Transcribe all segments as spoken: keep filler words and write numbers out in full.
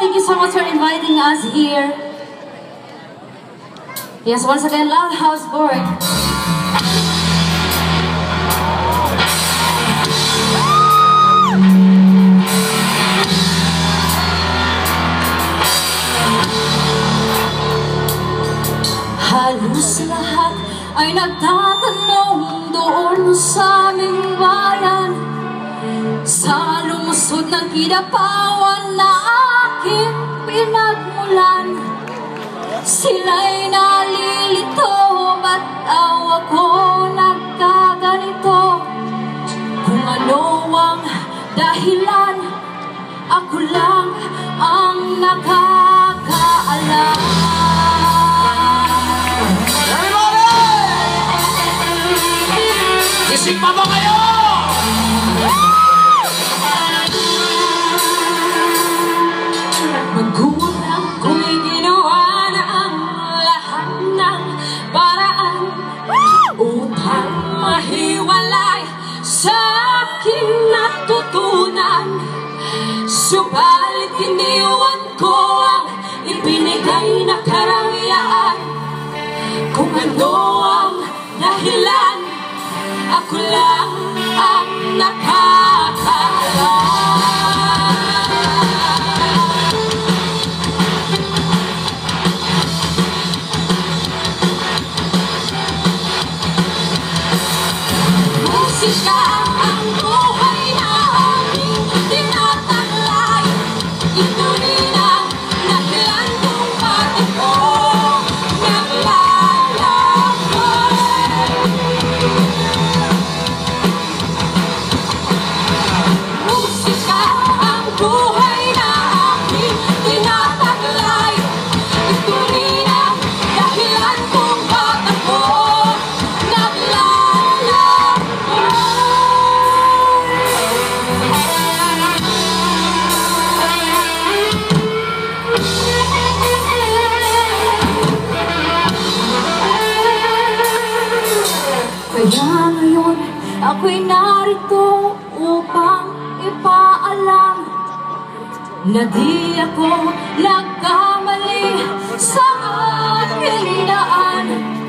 Thank you so much for inviting us here. Yes, once again, Loud House Board. Halos lahat ay nagtatanong doon sa aming bayan, sa lumusod ng kidapawan na aking pinagmulan. Sila'y nalilito, ba't daw ako nagkaganito? Kung ano ang dahilan, ako lang ang nakakaalam. Isip pa ba kayo? Magulang ko'y ginawa na ang lahat ng paraan upang mahiwalay sa aking natutunan. Subalit iniwan ko ang ibinigay na karangyaan. Kung ano ang dahilan, ako lang ang nakakaalam. Musika ang buhay na aming tinataglay. Ito rin ang dahilan kung bakit ko naglalakbay. Musika ang buhay na aming tinataglay. Ito rin ang dahilan kung bakit ko kaya ngayon ako'y narito upang ipaalam na di ako nagkamali sa aking daan.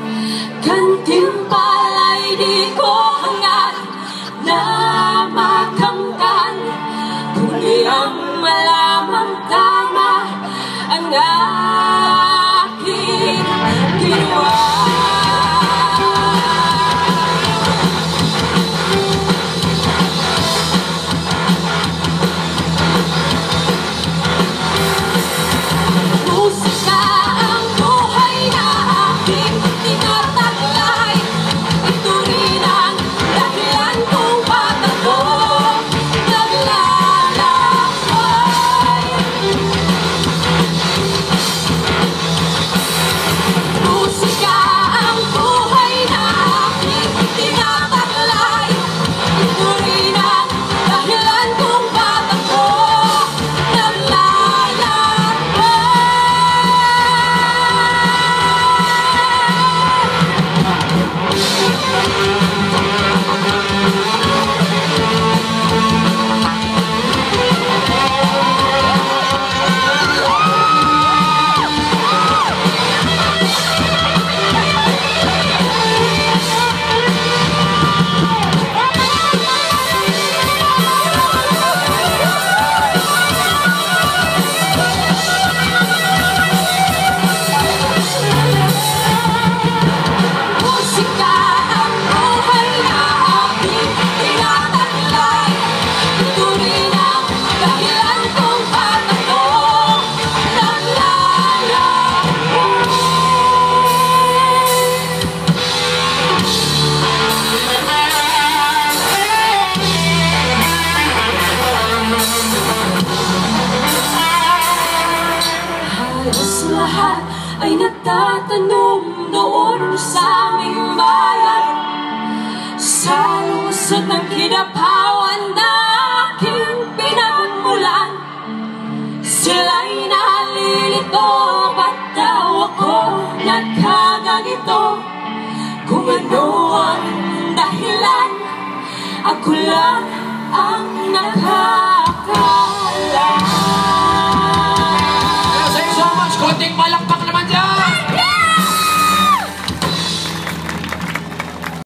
Gantimpala'y di ko hangad na makamtan, kundi ang malamang tama ang aking ginawa. Lahat ay nagtatanong doon sa aming bayan, sa lusot ng kidapawan na aking pinagmulan. Sila'y nalilito, ba't daw ako nagkaganito? Kung ano ang dahilan, ako lang ang nakakaalam. Konting palakpak